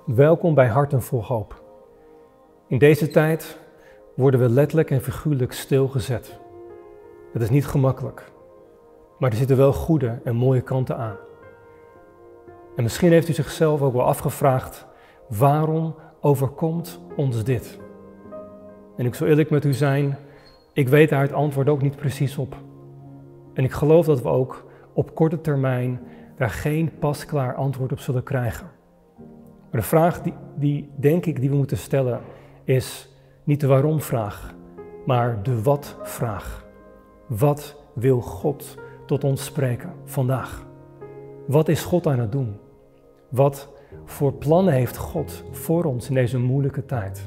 Welkom bij Harten vol Hoop. In deze tijd worden we letterlijk en figuurlijk stilgezet. Het is niet gemakkelijk, maar er zitten wel goede en mooie kanten aan. En misschien heeft u zichzelf ook wel afgevraagd, waarom overkomt ons dit? En ik zal eerlijk met u zijn, ik weet daar het antwoord ook niet precies op. En ik geloof dat we ook op korte termijn daar geen pasklaar antwoord op zullen krijgen. Maar de vraag die we moeten stellen is niet de waarom-vraag, maar de wat-vraag. Wat wil God tot ons spreken vandaag? Wat is God aan het doen? Wat voor plannen heeft God voor ons in deze moeilijke tijd?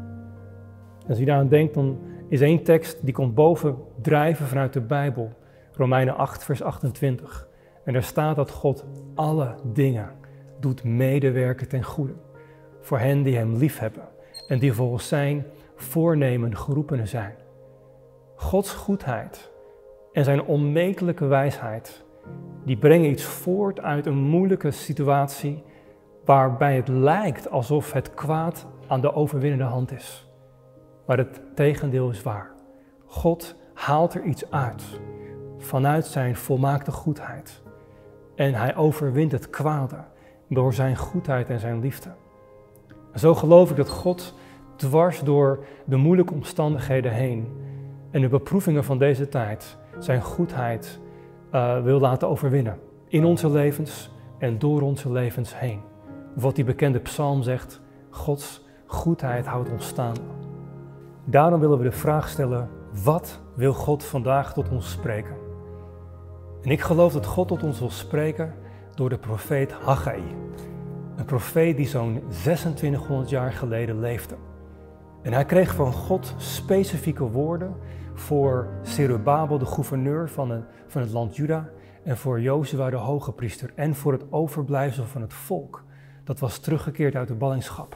Als u daaraan denkt, dan is één tekst die komt bovendrijven vanuit de Bijbel. Romeinen 8 vers 28. En daar staat dat God alle dingen doet medewerken ten goede. Voor hen die hem liefhebben en die volgens zijn voornemen geroepenen zijn. Gods goedheid en zijn onmetelijke wijsheid, die brengen iets voort uit een moeilijke situatie waarbij het lijkt alsof het kwaad aan de overwinnende hand is. Maar het tegendeel is waar. God haalt er iets uit vanuit zijn volmaakte goedheid. En hij overwint het kwade door zijn goedheid en zijn liefde. En zo geloof ik dat God dwars door de moeilijke omstandigheden heen en de beproevingen van deze tijd zijn goedheid wil laten overwinnen. In onze levens en door onze levens heen. Wat die bekende psalm zegt, Gods goedheid houdt ons staande. Daarom willen we de vraag stellen, wat wil God vandaag tot ons spreken? En ik geloof dat God tot ons wil spreken door de profeet Haggai. Een profeet die zo'n 2600 jaar geleden leefde. En hij kreeg van God specifieke woorden voor Zerubabel, de gouverneur van het land Juda, en voor Jozua, de hoge priester, en voor het overblijfsel van het volk dat was teruggekeerd uit de ballingschap.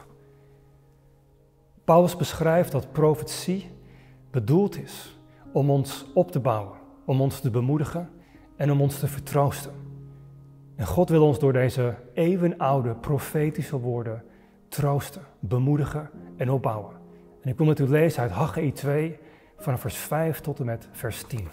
Paulus beschrijft dat profetie bedoeld is om ons op te bouwen, om ons te bemoedigen en om ons te vertroosten. En God wil ons door deze eeuwenoude profetische woorden troosten, bemoedigen en opbouwen. En ik wil met u lezen uit Haggai 2 vanaf vers 5 tot en met vers 10.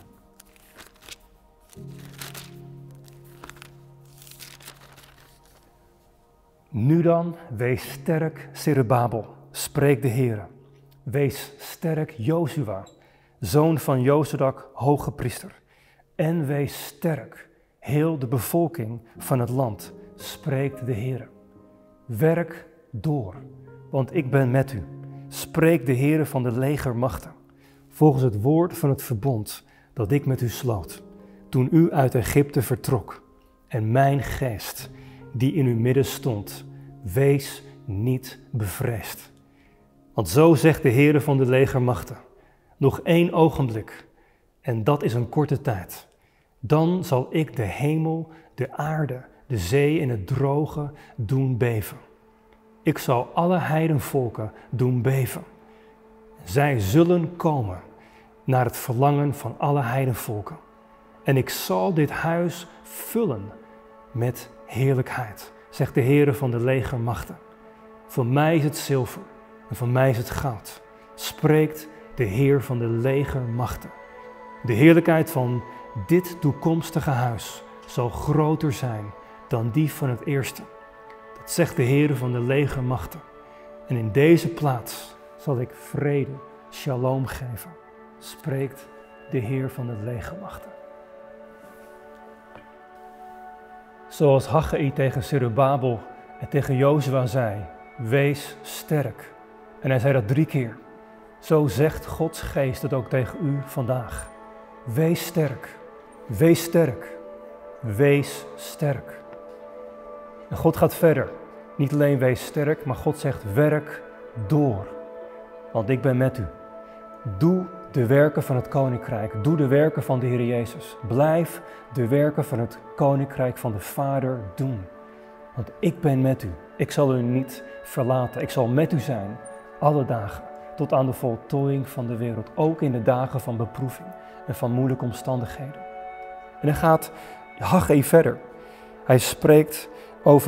Nu dan, wees sterk, Zerubabel, spreekt de Heere. Wees sterk, Jozua, zoon van Jozadak, hoge priester. En wees sterk, heel de bevolking van het land, spreekt de Heere. Werk door, want ik ben met u, spreekt de Heere van de legermachten, volgens het woord van het verbond dat ik met u sloot, toen u uit Egypte vertrok. En mijn geest, die in uw midden stond, wees niet bevreesd. Want zo zegt de Heere van de legermachten, nog 1 ogenblik, en dat is een korte tijd. Dan zal ik de hemel, de aarde, de zee en het droge doen beven. Ik zal alle heidenvolken doen beven. Zij zullen komen naar het verlangen van alle heidenvolken. En ik zal dit huis vullen met heerlijkheid, zegt de Heere van de legermachten. Van mij is het zilver en van mij is het goud, spreekt de Heer van de legermachten. De heerlijkheid van dit toekomstige huis zal groter zijn dan die van het eerste. Dat zegt de Heere van de legermachten. En in deze plaats zal ik vrede, shalom geven, spreekt de Heer van de legermachten. Zoals Haggai tegen Zerubabel en tegen Jozua zei, wees sterk. En hij zei dat 3 keer. Zo zegt Gods geest het ook tegen u vandaag. Wees sterk, wees sterk, wees sterk. En God gaat verder. Niet alleen wees sterk, maar God zegt werk door. Want ik ben met u. Doe de werken van het koninkrijk. Doe de werken van de Heer Jezus. Blijf de werken van het koninkrijk van de Vader doen. Want ik ben met u. Ik zal u niet verlaten. Ik zal met u zijn alle dagen. Tot aan de voltooiing van de wereld. Ook in de dagen van beproeving en van moeilijke omstandigheden. En dan gaat Haggai verder. Hij spreekt over het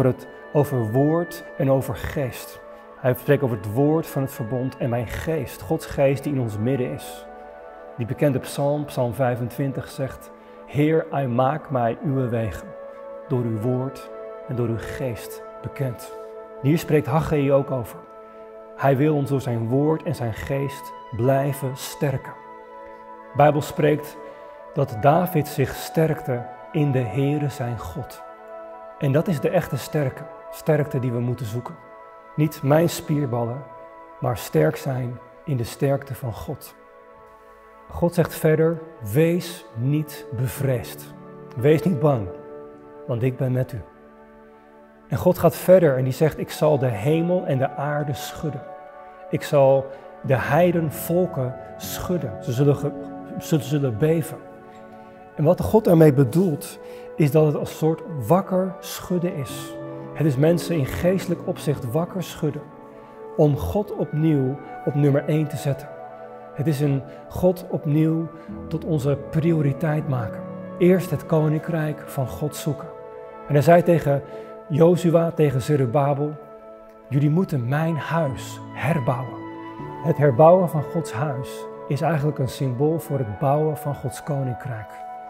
over woord en over geest. Hij spreekt over het woord van het verbond en mijn geest, Gods geest die in ons midden is. Die bekende psalm, psalm 25 zegt, Heer, hij maakt mij uw wegen, door uw woord en door uw geest bekend. Hier spreekt Haggai ook over. Hij wil ons door zijn woord en zijn geest blijven sterken. De Bijbel spreekt dat David zich sterkte in de Heere zijn God. En dat is de echte sterkte die we moeten zoeken. Niet mijn spierballen, maar sterk zijn in de sterkte van God. God zegt verder, wees niet bevreesd. Wees niet bang, want ik ben met u. En God gaat verder en die zegt, ik zal de hemel en de aarde schudden. Ik zal de heidenvolken schudden. Ze zullen beven. En wat God daarmee bedoelt, is dat het als een soort wakker schudden is. Het is mensen in geestelijk opzicht wakker schudden. Om God opnieuw op nummer 1 te zetten. Het is een God opnieuw tot onze prioriteit maken. Eerst het koninkrijk van God zoeken. En hij zei tegen Jozua, tegen Zerubabel, jullie moeten mijn huis herbouwen. Het herbouwen van Gods huis is eigenlijk een symbool voor het bouwen van Gods koninkrijk.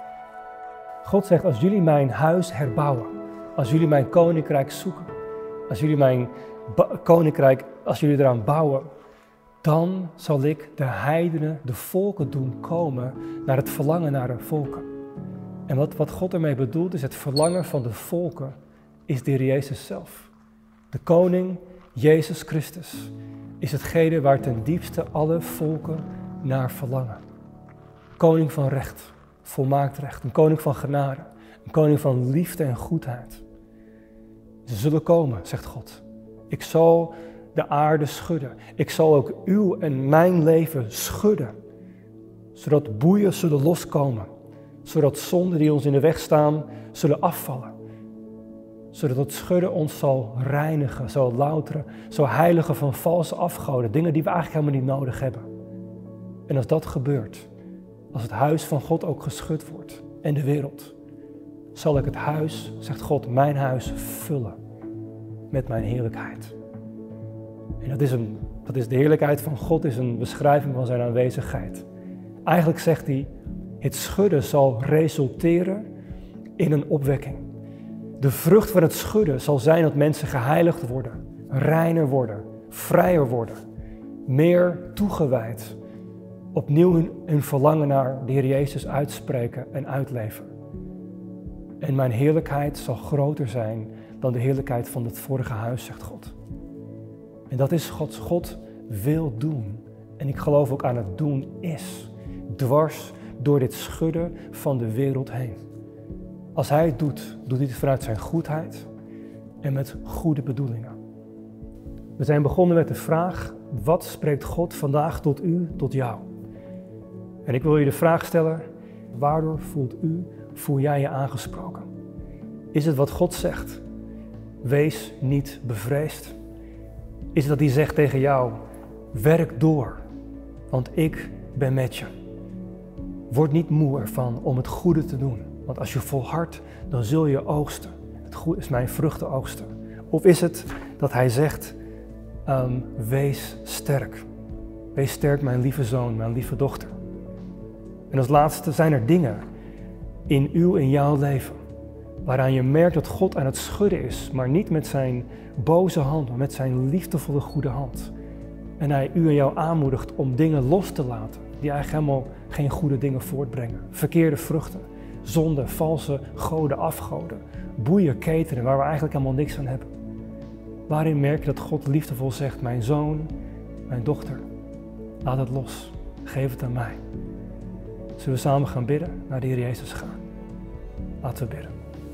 God zegt, als jullie mijn huis herbouwen, als jullie mijn koninkrijk zoeken, als jullie mijn koninkrijk, als jullie eraan bouwen, dan zal ik de heidenen, de volken doen komen naar het verlangen naar de volken. En wat God ermee bedoelt is het verlangen van de volken is de Heer Jezus zelf. De koning, Jezus Christus, is hetgene waar ten diepste alle volken naar verlangen. Koning van recht, volmaakt recht, een koning van genade, een koning van liefde en goedheid. Ze zullen komen, zegt God. Ik zal de aarde schudden. Ik zal ook uw en mijn leven schudden. Zodat boeien zullen loskomen. Zodat zonden die ons in de weg staan, zullen afvallen. Zodat het schudden ons zal reinigen, zal louteren, zal heiligen van valse afgoden. Dingen die we eigenlijk helemaal niet nodig hebben. En als dat gebeurt, als het huis van God ook geschud wordt en de wereld, zal ik het huis, zegt God, mijn huis vullen met mijn heerlijkheid. En dat is de heerlijkheid van God, is een beschrijving van zijn aanwezigheid. Eigenlijk zegt hij, het schudden zal resulteren in een opwekking. De vrucht van het schudden zal zijn dat mensen geheiligd worden, reiner worden, vrijer worden, meer toegewijd, opnieuw hun verlangen naar de Heer Jezus uitspreken en uitleven. En mijn heerlijkheid zal groter zijn dan de heerlijkheid van het vorige huis, zegt God. En dat is God wil doen. En ik geloof ook aan het doen is. Dwars door dit schudden van de wereld heen. Als hij het doet, doet hij het vanuit zijn goedheid en met goede bedoelingen. We zijn begonnen met de vraag, wat spreekt God vandaag tot u, tot jou? En ik wil je de vraag stellen, waardoor voel jij je aangesproken? Is het wat God zegt? Wees niet bevreesd. Is het dat hij zegt tegen jou, werk door, want ik ben met je. Word niet moe ervan om het goede te doen, want als je volhardt, dan zul je oogsten. Het goede is mijn vruchten oogsten. Of is het dat hij zegt, wees sterk. Wees sterk, mijn lieve zoon, mijn lieve dochter. En als laatste zijn er dingen in uw en jouw leven waaraan je merkt dat God aan het schudden is, maar niet met zijn boze hand, maar met zijn liefdevolle goede hand. En hij u en jou aanmoedigt om dingen los te laten die eigenlijk helemaal geen goede dingen voortbrengen. Verkeerde vruchten, zonde, valse goden, afgoden, boeien, ketenen waar we eigenlijk helemaal niks aan hebben. Waarin merk je dat God liefdevol zegt, mijn zoon, mijn dochter, laat het los, geef het aan mij. Zullen we samen gaan bidden, naar de Heer Jezus gaan? Laten we bidden.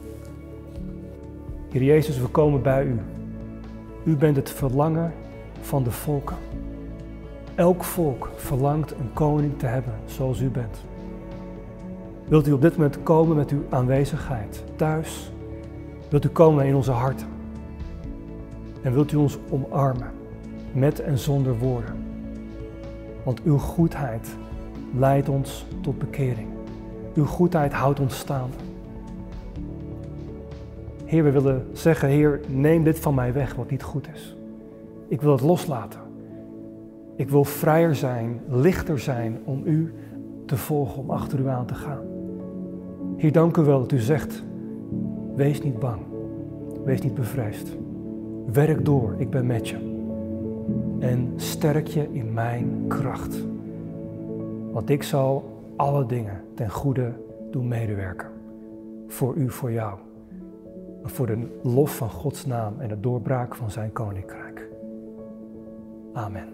Heer Jezus, we komen bij u. U bent het verlangen van de volken. Elk volk verlangt een koning te hebben zoals u bent. Wilt u op dit moment komen met uw aanwezigheid thuis? Wilt u komen in onze harten? En wilt u ons omarmen, met en zonder woorden? Want uw goedheid leidt ons tot bekering. Uw goedheid houdt ons staande. Heer, we willen zeggen, Heer, neem dit van mij weg wat niet goed is. Ik wil het loslaten. Ik wil vrijer zijn, lichter zijn om u te volgen, om achter u aan te gaan. Heer, dank u wel dat u zegt, wees niet bang, wees niet bevreesd. Werk door, ik ben met je. En sterk je in mijn kracht. Want ik zal alle dingen ten goede doen medewerken. Voor u, voor jou. Voor de lof van Gods naam en de doorbraak van zijn koninkrijk. Amen.